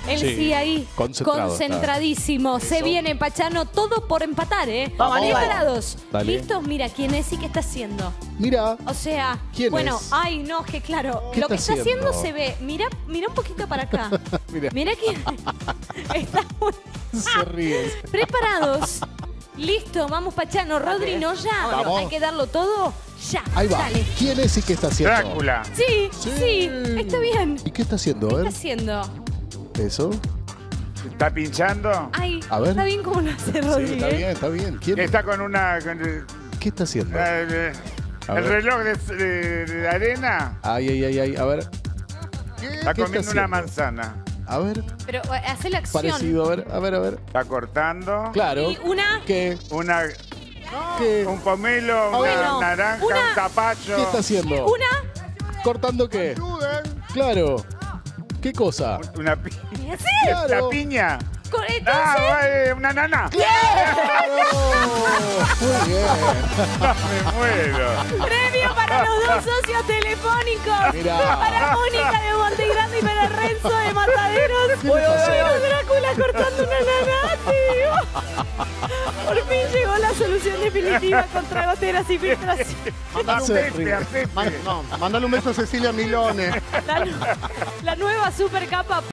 Él sí ahí, concentradísimo. Se viene, Pachano, todo por empatar, ¿eh? Vamos, preparados. Dale. ¿Listos? Mira, ¿quién es y qué está haciendo? Mira. O sea, ¿Quién bueno, es? ay, no, es que claro, ¿Qué lo que está está haciendo haciendo? se ve. Mira un poquito para acá. Mira. Mira quién está muy... Se ríe. Preparados. Listo, vamos, Pachano. Rodri, ¿no ya? Vamos. Hay que darlo todo ya. Ahí va. Dale. ¿Quién es y qué está haciendo? Drácula. Sí, sí, está bien. ¿Y qué está haciendo? ¿Qué A está ver. haciendo? Eso. ¿Está pinchando? Ay, A ver. está bien como lo hace Sí, Rodri, está bien, está bien. ¿Quién? Está con una... ¿Qué está haciendo? el A ver. reloj de arena. Ay, ay, ay, ay. A ver. Está ¿Qué comiendo haciendo? una manzana. A ver. Pero hace la acción. Parecido. A ver, a ver, a ver. Está cortando. Claro. Y una... ¿Qué? ¿Qué? Un pomelo, una Bueno, naranja, una- un zapallo. ¿Qué está haciendo? Una... ¿Cortando qué? Claro. ¿Qué cosa? Una piña. Sí. Claro. ¿La piña? Entonces... Una nana. Muy bien. Me muero. Premio para los dos socios telefónicos. Mirá. Para Mónica de Montegrande y para Renzo de Mataderos. ¿Qué le pasó? Drácula cortando una nanati. Por fin llegó la solución definitiva contra goteras y filtración. A Se Pepe, ríe. a Pepe. Mándale un beso a Cecilia Milone. La nueva super capa